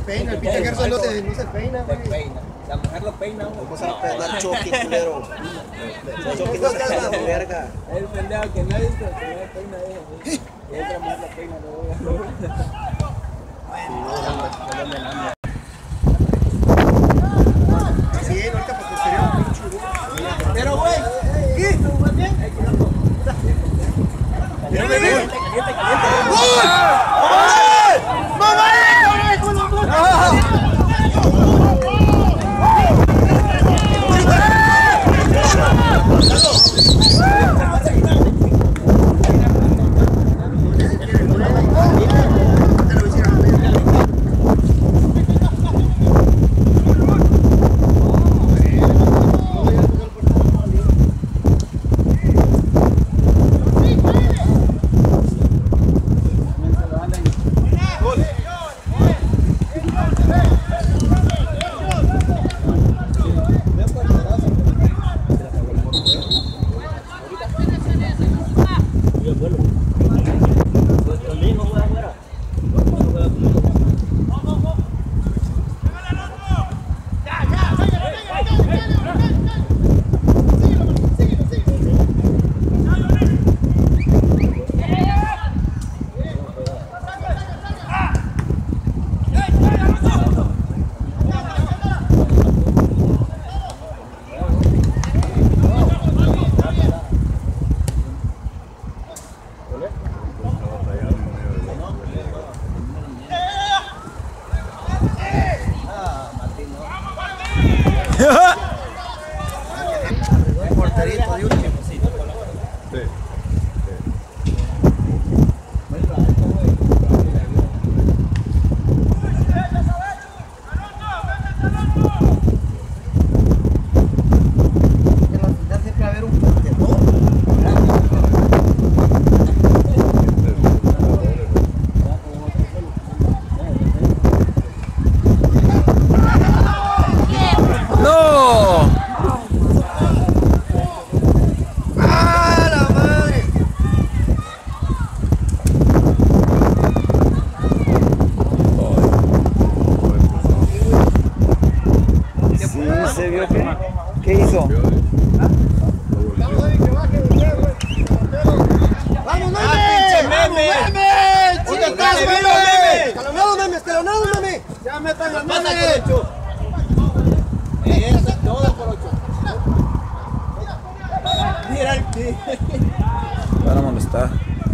peina, el pinche Gerson no se peina, güey. La mujer lo peina, güey. Vamos a pegar Chucky, culero. Chucky no se peina de verga. El pendejo que nadie se peina de ella, güey. Y otra mujer la peina, Sí, ahorita porque sería un pinche. Pero, güey, ¿qué? ¿Vas bien? Pero, bebé. ¡Gol! ¿Qué hizo? ¡Vamos, meme! ¿Dónde estás, meme? ¡Escalonado, meme! ¡Ya metan las manos! Eso es todo, Corocho. Mira el tío. Van a molestar.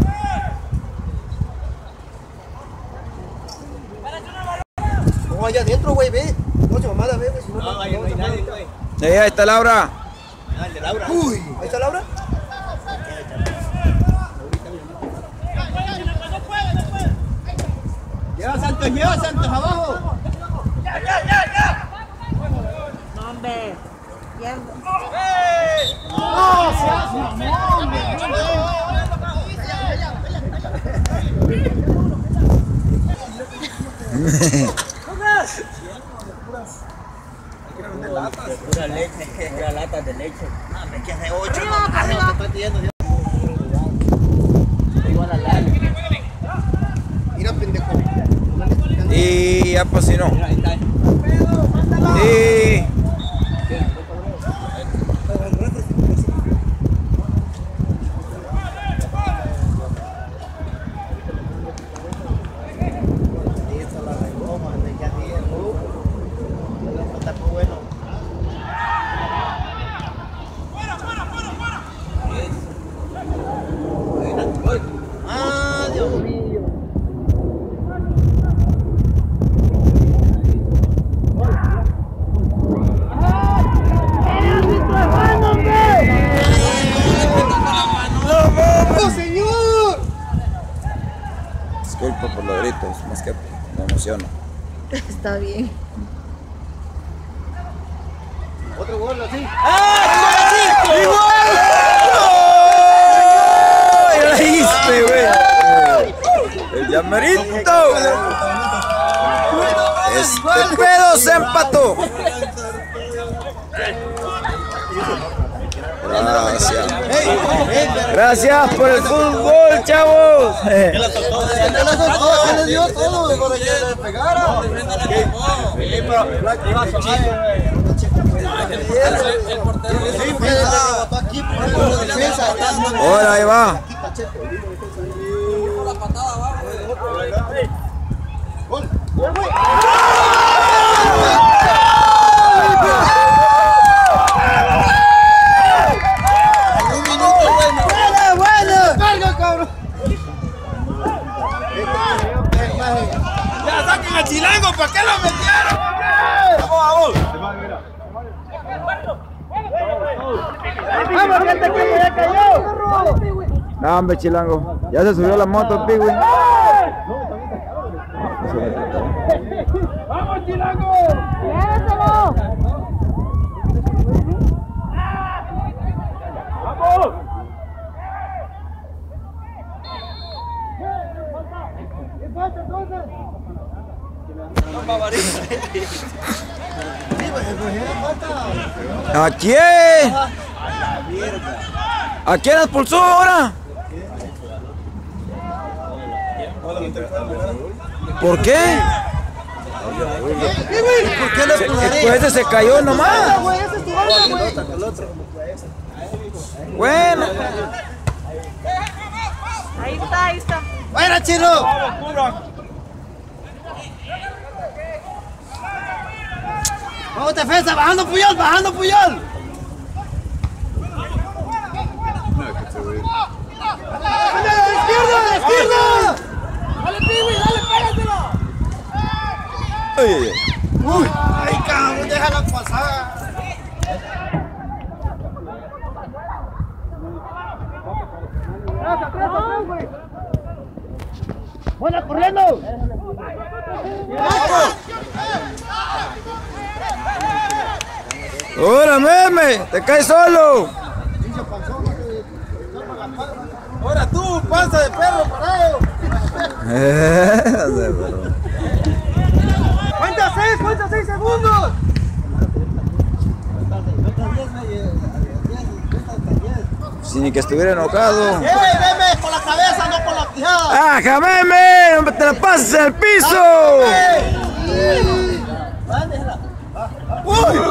No, allá adentro, güey, ve. No, mamada, ve, güey. No, ahí no hay nadie, güey. Ahí está Laura. Ah, el de Laura. Uy, ¿ahí está Laura? Lleva Santos abajo. Ya. No, hombre. ¡No, seas mamón, Pura leche, pura latas de leche. No, me quedé 8, Arriba. no, Igual a la. mira, pendejo. Y ya pues si no. Mira, ahí está. Y ¡Ah, Dios mío! ¡No, señor! disculpa por los gritos, más que me emociono. Está bien. Otro gol así. ¡Ya la hice, güey! ¡El llamerito! Este pedo se empató. Gracias. Gracias por el fútbol, chavos. ¿Qué la soltó? ¿Quién le soltó? ¿Quién le dio todo? Para que le pegara. Sí, pero le rebotó aquí por defensa. Ahora, ahí va. Gol. Un minuto, bueno. Carga, cabrón. Ya saquen al chilango, ¿para qué lo metieron? Vamos, Vamos, que este equipo ya cayó. No, hombre, chilango. Ya se subió la moto, Pigui. ¡Vamos, chilango! ¡Lléveselo! ¡Vamos! ¿Qué pasa entonces? ¿A quién? ¿A quién expulsó ahora? ¿Por qué? ¿Por qué le expulsaría? Pues ese se cayó nomás. Ese es tu onda, güey. Bueno. Ahí está, ahí está. ¡Fuera, chino! ¡Vamos, defensa! ¡Bajando Puyol! ¡Bajando Puyol! ¡Dale, a la izquierda! ¡A la izquierda! ¡Dale, Piwi! ¡Dale, pégatelo! ¡Uy! ¡Ay, cabrón! ¡Déjala pasar! ¡Buena, corriendo! ¡Ahora, meme! ¡Te caes solo! ¡Ahora tú, panza de perro parado! ¡Cuenta 6 segundos! Si ni que estuviera enojado. ¡Ey, meme! ¡Con la cabeza, no con la quijada! ¡Ah, meme! ¡No te la pases al piso! ¡Uy!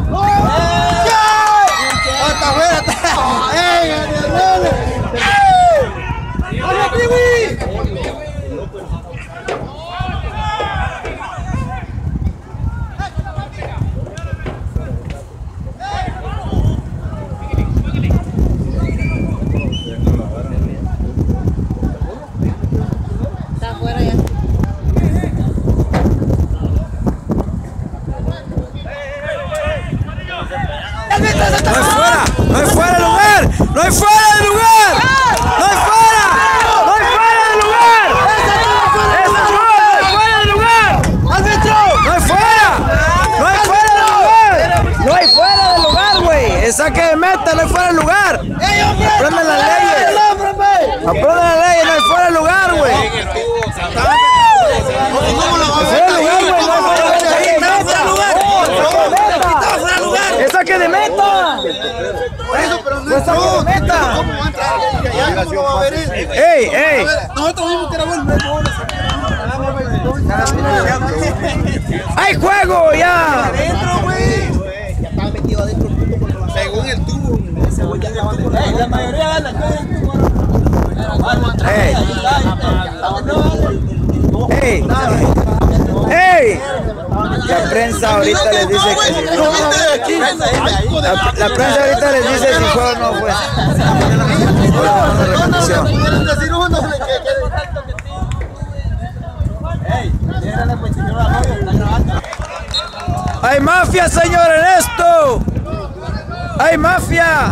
¡Hasta afuera! ¡Ey, dale! ¡Ey! ¡Dale, Piwi! Está afuera ya. ¡No hay fuera! ¡No hay fuera del lugar! ¡No hay fuera del lugar! ¡No hay fuera! ¡No hay fuera del lugar! ¡Ese es gol! ¡No hay fuera del lugar! ¡No hay fuera! ¡No hay fuera del lugar! ¡No hay fuera del lugar, güey! ¡Es saque de meta! ¡No hay fuera del lugar! ¡Aprendan las leyes! ¡Aprendan las leyes! ¡No hay fuera del lugar, güey! ¿Cómo lo va a ver? ¡Fuera del lugar, güey! ¡No hay fuera del lugar! ¡Es saque de meta! Eso, pero no ¡Es saque de meta! ¿Cómo va a entrar? ¿Cómo lo va a ver él? ¡Ey, ey! Nosotros mismos que era bueno. ¡Hay juego ya! Adentro, güey. Ya estaba metido adentro el tubo. Según el tubo. La mayoría gana. ¡Ey! ¡Ey! La prensa ahorita les dice que la prensa ahorita les dice si fue o no fue. ¡Hay mafia, señor, en esto! ¡Hay mafia!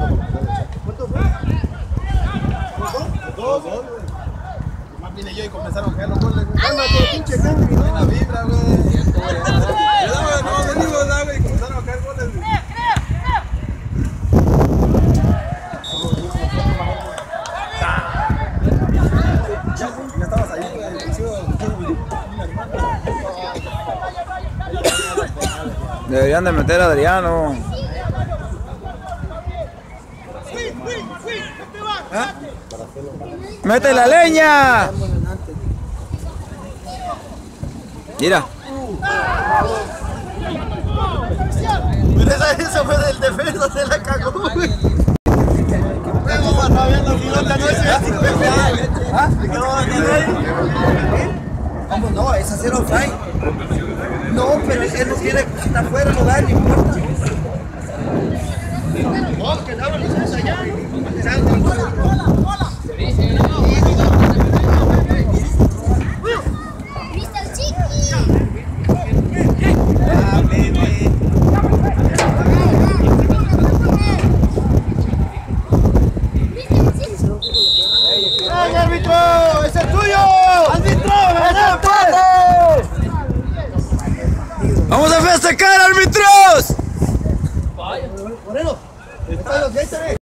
Más vine yo y comenzaron a caer los goles. Cálmate, pinche cangre, no la vibra, güey. No, venimos, güey, comenzaron a caer goles. Ya estabas ahí, güey. Deberían de meter a Adriano. ¡Mete la leña! Mira. Mira, esa fue del defensa, se la cagó, güey. ¿Cómo no? Es hacer offside. No, pero él no quiere, si está afuera no da, ni importa. No, que no, no se allá. Mr. Chiqui. ¡Ay, árbitro! ¡Ese es tuyo! ¡Árbitro! ¡Vamos a festejar, árbitros! Moreno,